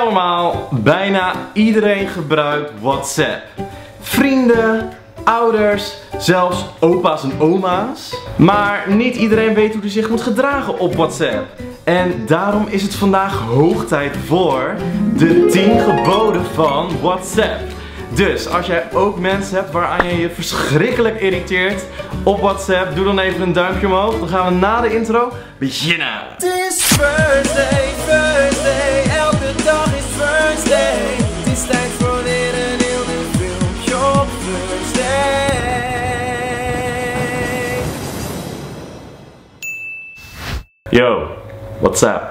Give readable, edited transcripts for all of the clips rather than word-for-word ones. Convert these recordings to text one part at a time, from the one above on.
allemaal, bijna iedereen gebruikt WhatsApp. Vrienden, ouders, zelfs opa's en oma's. Maar niet iedereen weet hoe hij zich moet gedragen op WhatsApp. En daarom is het vandaag hoog tijd voor de 10 geboden van WhatsApp. Dus als jij ook mensen hebt waaraan je je verschrikkelijk irriteert op WhatsApp, doe dan even een duimpje omhoog. Dan gaan we na de intro beginnen. Het is First Day, elke dag is First Day. Het is tijd voor weer een heel nieuw filmpje op First Day. Yo, WhatsApp.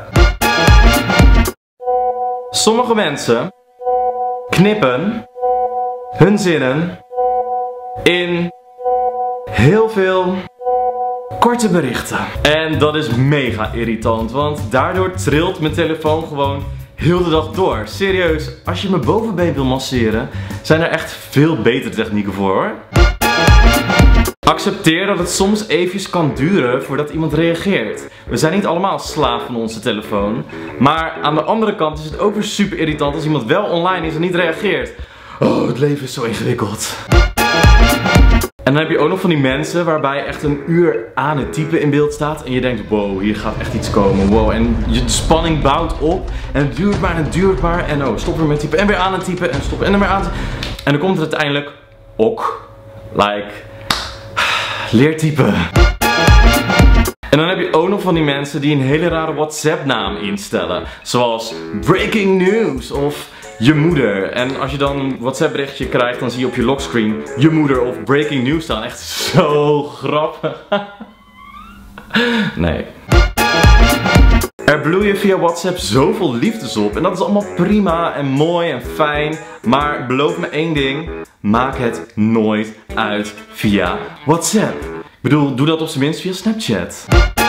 Sommige mensen knippen hun zinnen in heel veel korte berichten. En dat is mega irritant, want daardoor trilt mijn telefoon gewoon heel de dag door. Serieus, als je mijn bovenbeen wil masseren, zijn er echt veel betere technieken voor, hoor. Accepteer dat het soms eventjes kan duren voordat iemand reageert. We zijn niet allemaal slaaf van onze telefoon. Maar aan de andere kant is het ook weer super irritant als iemand wel online is en niet reageert. Oh, het leven is zo ingewikkeld. En dan heb je ook nog van die mensen waarbij echt een uur aan het typen in beeld staat. En je denkt, wow, hier gaat echt iets komen. Wow, en de spanning bouwt op. En het duurt maar en het duurt maar. En oh, stop weer met typen. En weer aan het typen. En stop en er weer aan te... En dan komt het uiteindelijk ok. Like... leer typen. En dan heb je ook nog van die mensen die een hele rare WhatsApp naam instellen. Zoals Breaking News of je moeder. En als je dan een WhatsApp berichtje krijgt, dan zie je op je lockscreen je moeder of Breaking News staan. Echt zo grappig. Nee. Er bloeien via WhatsApp zoveel liefdes op. En dat is allemaal prima en mooi en fijn. Maar beloof me één ding. Maak het nooit uit via WhatsApp. Ik bedoel, doe dat op zijn minst via Snapchat.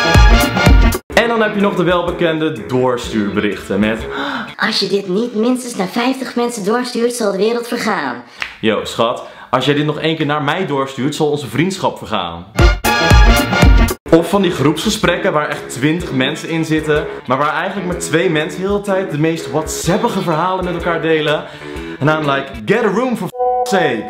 En dan heb je nog de welbekende doorstuurberichten met... Als je dit niet minstens naar 50 mensen doorstuurt, zal de wereld vergaan. Yo, schat, als jij dit nog één keer naar mij doorstuurt, zal onze vriendschap vergaan. Of van die groepsgesprekken waar echt 20 mensen in zitten, maar waar eigenlijk maar 2 mensen de hele tijd de meest WhatsAppige verhalen met elkaar delen. En dan like, get a room for sake.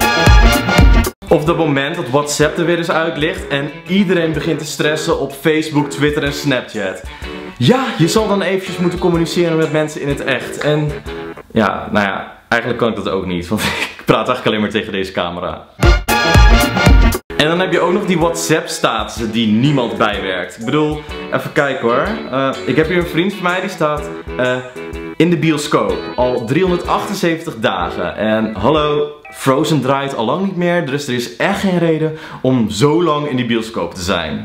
Of dat moment dat WhatsApp er weer eens uit ligt en iedereen begint te stressen op Facebook, Twitter en Snapchat. Ja, je zal dan eventjes moeten communiceren met mensen in het echt. En ja, nou ja, eigenlijk kan ik dat ook niet, want ik praat eigenlijk alleen maar tegen deze camera. En dan heb je ook nog die WhatsApp-statussen die niemand bijwerkt. Ik bedoel, even kijken hoor. Ik heb hier een vriend van mij die staat in de bioscoop. Al 378 dagen. En hallo, Frozen draait al lang niet meer. Dus er is echt geen reden om zo lang in die bioscoop te zijn.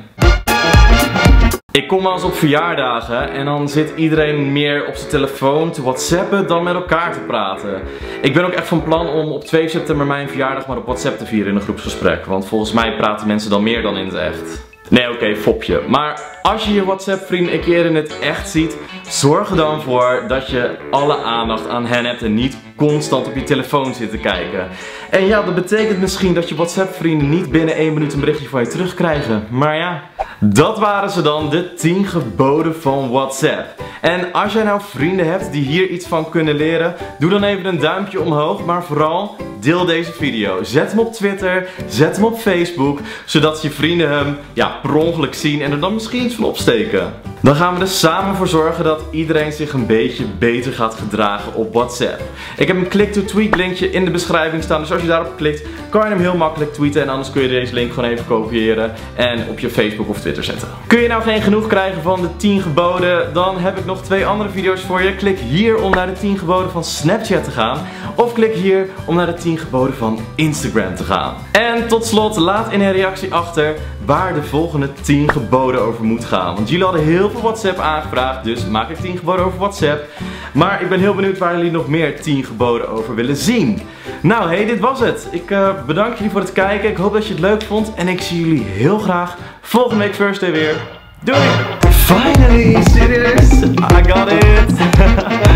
Ik kom wel eens op verjaardagen en dan zit iedereen meer op zijn telefoon te whatsappen dan met elkaar te praten. Ik ben ook echt van plan om op 2 september mijn verjaardag maar op WhatsApp te vieren in een groepsgesprek. Want volgens mij praten mensen dan meer dan in het echt. Nee, oké, fopje. Maar als je je WhatsApp vrienden een keer in het echt ziet, zorg er dan voor dat je alle aandacht aan hen hebt en niet constant op je telefoon zit te kijken. En ja, dat betekent misschien dat je WhatsApp vrienden niet binnen 1 minuut een berichtje van je terugkrijgen. Maar ja, dat waren ze dan, de 10 geboden van WhatsApp. En als jij nou vrienden hebt die hier iets van kunnen leren, doe dan even een duimpje omhoog, maar vooral deel deze video. Zet hem op Twitter, zet hem op Facebook, zodat je vrienden hem per ongeluk zien en er dan misschien iets van opsteken. Dan gaan we er samen voor zorgen dat iedereen zich een beetje beter gaat gedragen op WhatsApp. Ik heb een click-to-tweet linkje in de beschrijving staan, dus als je daarop klikt, kan je hem heel makkelijk tweeten en anders kun je deze link gewoon even kopiëren en op je Facebook of Twitter zetten. Kun je nou geen genoeg krijgen van de 10 geboden, dan heb ik nog 2 andere video's voor je. Klik hier om naar de 10 geboden van Snapchat te gaan, of klik hier om naar de 10 geboden van Instagram te gaan. En tot slot, laat in een reactie achter waar de volgende 10 geboden over moet gaan. Want jullie hadden heel veel WhatsApp aangevraagd, dus maak ik 10 geboden over WhatsApp. Maar ik ben heel benieuwd waar jullie nog meer 10 geboden over willen zien. Nou, hey, dit was het. Ik bedank jullie voor het kijken. Ik hoop dat je het leuk vond. En ik zie jullie heel graag volgende week First Day weer. Doei! Finally, serious! I got it!